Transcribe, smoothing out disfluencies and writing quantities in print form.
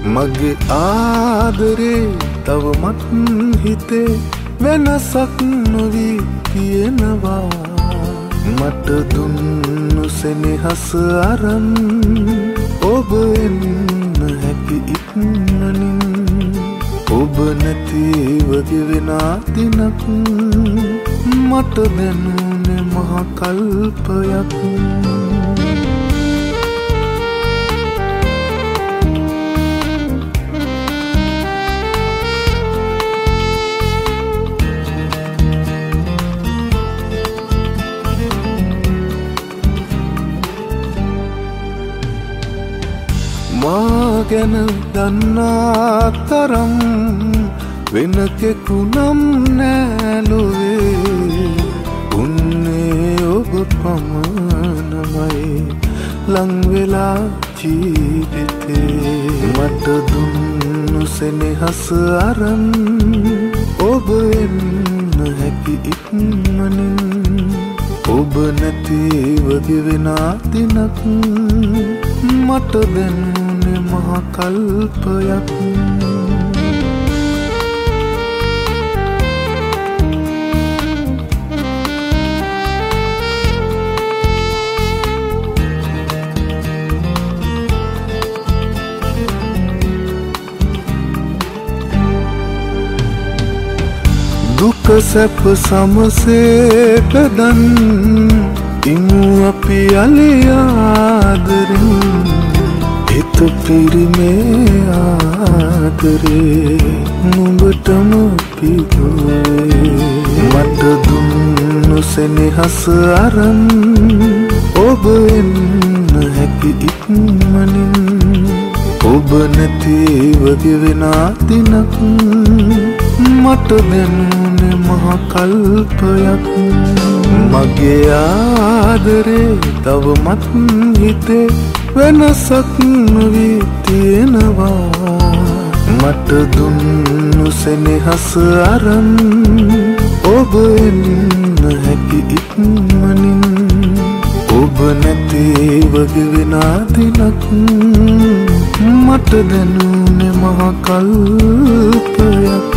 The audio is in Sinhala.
මගේ ආදරේ තවමත් හිතේ වෙනසක් නොවී තියෙනවා. මට දුන්නු සෙනෙහස අරන් ඔබ එන්න හැකි ඉක්මනින්. ඔබ නැතිව ගෙවෙන දිනක් මට දැනුනේ මහ කල්පයක්. මා ගැන දන්නා තරම් වෙන කෙකුනම් නෑලොවේ. උන්නේ ඔබ පමණමයි ලංවෙලා ජීවිතේ. මට දුන්නු සෙනෙහස අරන් ඔබ එන්න හැකි ඉක්මනින්. ඔබ නැතිව ගෙවෙන දිනක් මට දැනුනේ මහ කල්පයක්. දුක සැප සමසේ පෙදන් ඉමු අපි අලියාදරින්. හිත පිරිමේ ආදරේ නුඹටම පිදුවේ. මට දුන්නු සෙනෙහස අරන් ඔබ එන්න හැකි ඉක්මනින්. ඔබ නැතිව ගෙවෙන දිනක් මට දැනුනේ මහ කල්පයක්. මගේ ආදරේ තවමත් හිතේ වෙනසක් නොවී තියෙනවා. මට දුන්නු සෙනෙහස අරන් ඔබ එන්න හැකි ඉක්මනින්. ඔබ නැතිව ගෙවෙන දිනක් මට දැනුනේ මහ කල්පයක්.